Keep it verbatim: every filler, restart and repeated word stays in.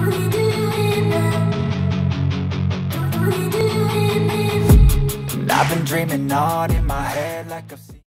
And I've been dreaming on in my head like I've seen